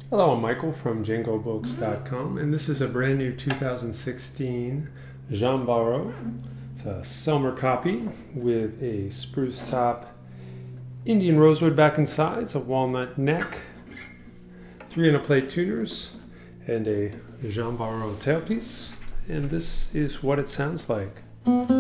Hello, I'm Michael from JangoBooks.com, and this is a brand new 2016 Jean Barault. It's a Selmer copy with a spruce top, Indian rosewood back and sides, a walnut neck, 3 plate tuners, and a Jean Barault tailpiece. And this is what it sounds like.